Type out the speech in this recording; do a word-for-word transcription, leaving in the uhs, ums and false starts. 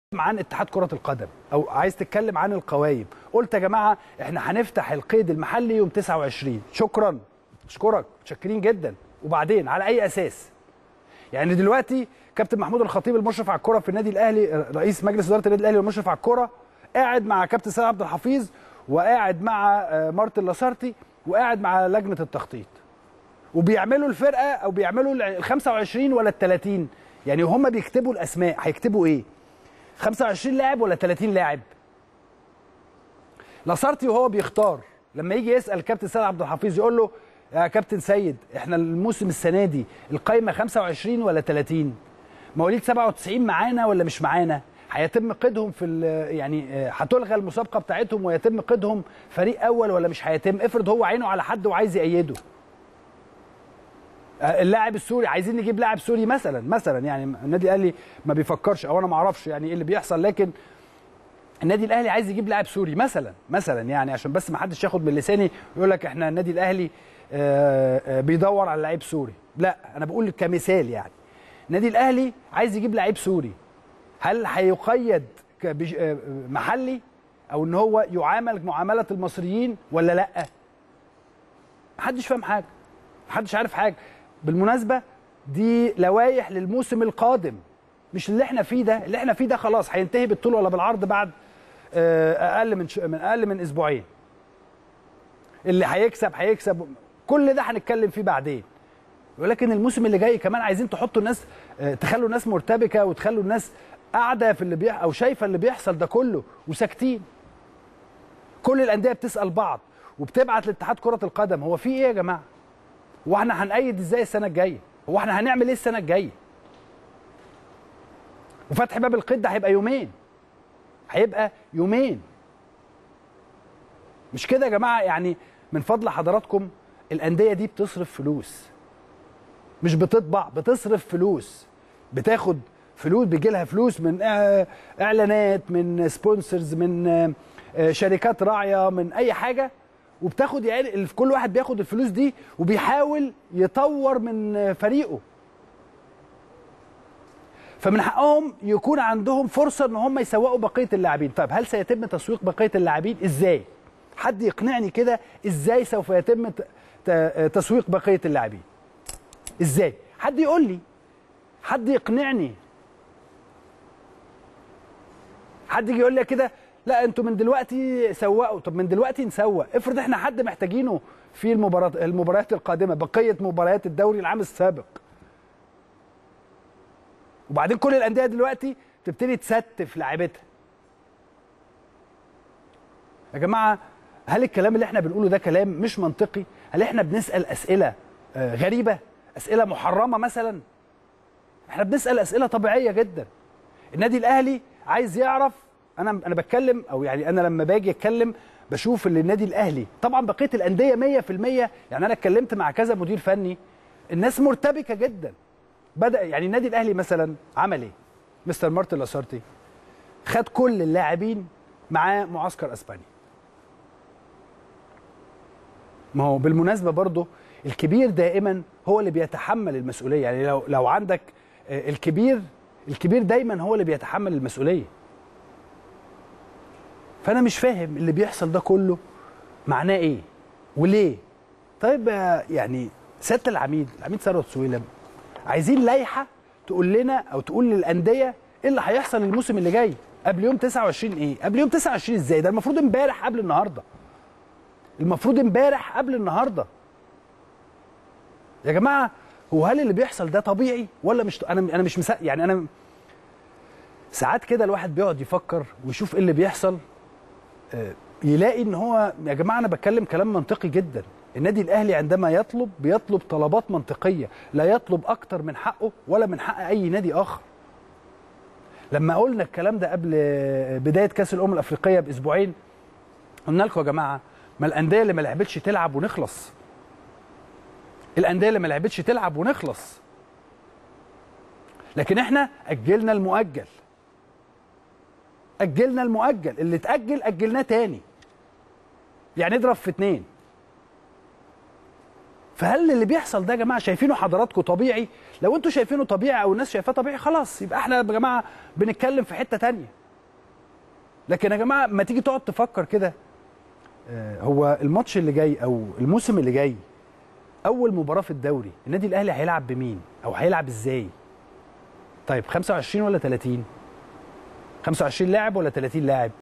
عن اتحاد كرة القدم او عايز تتكلم عن القوايم. قلت يا جماعه احنا هنفتح القيد المحلي يوم تسعة وعشرين. شكرا، اشكرك، متشكرين جدا. وبعدين على اي اساس؟ يعني دلوقتي كابتن محمود الخطيب المشرف على الكرة في النادي الاهلي، رئيس مجلس اداره النادي الاهلي والمشرف على الكرة، قاعد مع كابتن سيد عبد الحفيظ وقاعد مع مارتن لاسارتي وقاعد مع لجنه التخطيط، وبيعملوا الفرقه او بيعملوا ال خمسة وعشرين ولا ال ثلاثين. يعني هم بيكتبوا الاسماء، هيكتبوا ايه؟ خمسة وعشرين لاعب ولا ثلاثين لاعب؟ لاسارتي وهو بيختار لما يجي يسال كابتن سيد عبد الحفيظ يقول له يا كابتن سيد احنا الموسم السنه دي القايمه خمسة وعشرين ولا ثلاثين؟ مواليد سبعة وتسعين معانا ولا مش معانا؟ هيتم قيدهم في يعني هتلغى المسابقه بتاعتهم ويتم قيدهم فريق اول ولا مش هيتم؟ افرض هو عينه على حد وعايز يأيده. اللاعب السوري، عايزين نجيب لاعب سوري مثلا مثلا يعني النادي الاهلي ما بيفكرش او انا ما اعرفش يعني ايه اللي بيحصل، لكن النادي الاهلي عايز يجيب لاعب سوري مثلا مثلا يعني عشان بس ما حدش ياخد من لساني يقول لك احنا النادي الاهلي بيدور على لعيب سوري. لا، انا بقول كمثال يعني النادي الاهلي عايز يجيب لعيب سوري، هل هيقيد محلي او ان هو يعامل معامله المصريين ولا لا؟ محدش فاهم حاجه، محدش عارف حاجه. بالمناسبه دي لوائح للموسم القادم، مش اللي احنا فيه ده. اللي احنا فيه ده خلاص هينتهي بالطول ولا بالعرض بعد اقل من من اقل من اسبوعين. اللي هيكسب هيكسب، كل ده هنتكلم فيه بعدين. ولكن الموسم اللي جاي كمان عايزين تحطوا الناس، تخلوا الناس مرتبكه وتخلوا الناس قاعده في اللي بيحصل او شايفه اللي بيحصل ده كله وساكتين. كل الانديه بتسال بعض وبتبعت لاتحاد كره القدم هو في ايه يا جماعه؟ هو احنا هنأيد ازاي السنه الجايه؟ هو احنا هنعمل ايه السنه الجايه؟ وفتح باب القيد ده هيبقى يومين، هيبقى يومين. مش كده يا جماعه؟ يعني من فضل حضراتكم الانديه دي بتصرف فلوس، مش بتطبع، بتصرف فلوس، بتاخد فلوس، بيجي لها فلوس من اعلانات، من سبونسرز، من شركات راعيه، من اي حاجه، وبتاخد يعني كل واحد بياخد الفلوس دي وبيحاول يطور من فريقه. فمن حقهم يكون عندهم فرصه ان هم يسوقوا بقيه اللاعبين. طيب هل سيتم تسويق بقيه اللاعبين ازاي؟ حد يقنعني كده ازاي سوف يتم تسويق بقيه اللاعبين؟ ازاي؟ حد يقول لي، حد يقنعني، حد يجي يقول لي كده لا انتوا من دلوقتي سوقوا. طب من دلوقتي نسوق، افرض احنا حد محتاجينه في المباريات المباريات القادمه، بقيه مباريات الدوري العام السابق. وبعدين كل الانديه دلوقتي تبتدي تستف لاعيبتها. يا جماعه هل الكلام اللي احنا بنقوله ده كلام مش منطقي؟ هل احنا بنسال اسئله غريبه؟ اسئله محرمه مثلا؟ احنا بنسال اسئله طبيعيه جدا. النادي الاهلي عايز يعرف، انا انا بتكلم او يعني انا لما باجي اتكلم بشوف اللي النادي الاهلي، طبعا بقيه الانديه مية في المية. يعني انا اتكلمت مع كذا مدير فني، الناس مرتبكه جدا. بدا يعني النادي الاهلي مثلا عمل ايه؟ مستر مارتن لاسارتي خد كل اللاعبين معاه معسكر اسبانيا. ما هو بالمناسبه برضه الكبير دائما هو اللي بيتحمل المسؤوليه. يعني لو لو عندك الكبير، الكبير دايما هو اللي بيتحمل المسؤوليه. فانا مش فاهم اللي بيحصل ده كله معناه ايه وليه. طيب يعني سياده العميد العميد ثروت سويلم، عايزين لائحه تقول لنا او تقول للانديه ايه اللي هيحصل الموسم اللي جاي قبل يوم تسعة وعشرين. ايه قبل يوم تسعة وعشرين ازاي؟ ده المفروض امبارح قبل النهارده، المفروض امبارح قبل النهارده. يا جماعه هو هل اللي بيحصل ده طبيعي ولا مش؟ انا انا مش مسا... يعني انا ساعات كده الواحد بيقعد يفكر ويشوف ايه اللي بيحصل، يلاقي ان هو يا جماعه انا بتكلم كلام منطقي جدا. النادي الاهلي عندما يطلب بيطلب طلبات منطقيه، لا يطلب اكتر من حقه ولا من حق اي نادي اخر. لما قلنا الكلام ده قبل بدايه كاس الامم الافريقيه باسبوعين، قلنا لكم يا جماعه ما الانديه اللي ما لعبتش تلعب ونخلص. الانديه اللي ما لعبتش تلعب ونخلص. لكن احنا اجلنا المؤجل. اجلنا المؤجل، اللي اتاجل اجلناه تاني. يعني اضرب في اتنين. فهل اللي بيحصل ده يا جماعه شايفينه حضراتكم طبيعي؟ لو انتوا شايفينه طبيعي او الناس شايفاه طبيعي خلاص يبقى احنا يا جماعه بنتكلم في حته ثانيه. لكن يا جماعه ما تيجي تقعد تفكر كده، هو الماتش اللي جاي او الموسم اللي جاي اول مباراه في الدوري النادي الاهلي هيلعب بمين او هيلعب ازاي؟ طيب خمسة وعشرين ولا ثلاثين؟ خمسة وعشرين لاعب ولا ثلاثين لاعب؟